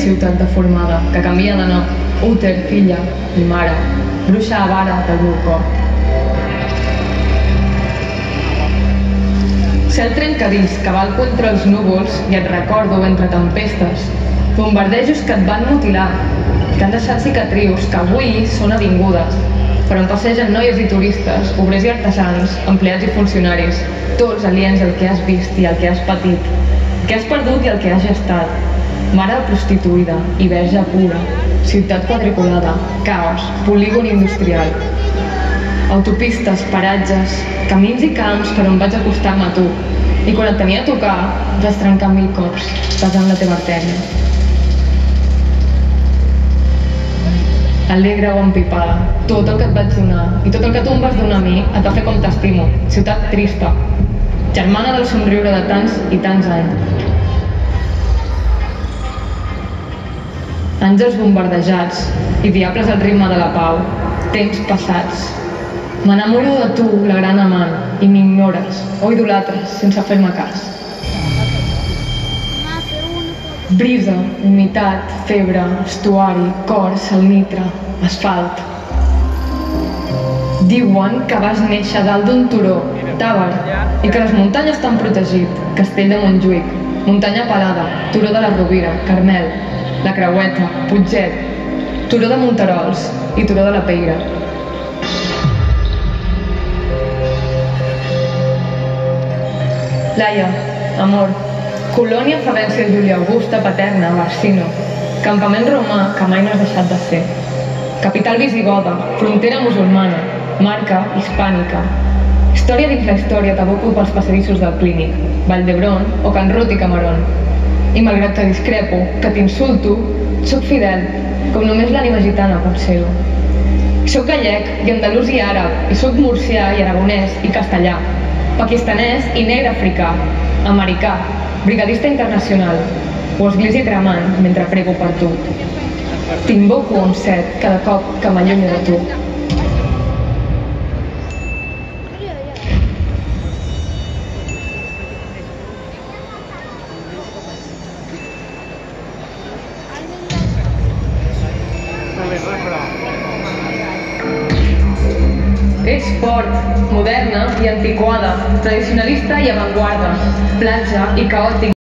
ciutat deformada que canvia de nom, úter, filla i mare, bruixa avara del meu cor. Cel trencadís que val contra els núvols i et recordo entre tempestes, bombardejos que et van mutilar, que han deixat cicatrius que avui són avingudes, per on passegen noies i turistes, obrers i artesans, empleats i funcionaris, tots aliens al que has vist i al que has patit, el que has perdut i el que has gestat, mare prostituïda i verge pura, ciutat quadriculada, caos, polígon industrial, autopistes, paratges, camins i camps per on vaig acostar-me a tu, i quan et tenia a tocar vas trencar 1000 cops, pesant la teva artèria. Alegre o empipada, tot el que et vaig donar i tot el que tu em vas donar a mi et va fer com t'estimo, ciutat trista, germana del somriure de tants i tants anys. Àngels bombardejats i diables al ritme de la pau, temps passats. M'enamoro de tu, la gran amant, i m'ignores o idolatres sense fer-me cas. Brisa, humitat, febre, estuari, cor, salnitre, asfalt. Diuen que vas néixer dalt d'un turó, Tàber, i que les muntanyes t'han protegit, Castell de Montjuïc, Muntanya Pelada, Turó de la Rovira, Carmel, la Creueta, Putxet, Turó de Monterols i Turó de la Peira. Laia, amor, colònia Favència Júlia Augusta Paterna, Barsino, campament romà que mai no has deixat de ser, capital visigoda, frontera musulmana, marca hispànica, història dins la història t'aboco pels passadissos del Clínic, Vall d'Hebron o Can Rut i Camarón. I malgrat que discrepo, que t'insulto, soc fidel, com només l'ànima gitana pot ser-ho. Soc gallec i andalús i àrab, i soc murcià i aragonès i castellà, pakistanès i negre africà, americà, brigadista internacional, o església cremant mentre prego per tu. T'invoco amb set cada cop que m'allunyo de tu. És fort, moderna i antiquada, tradicionalista i avantguarda, platja i caòtic.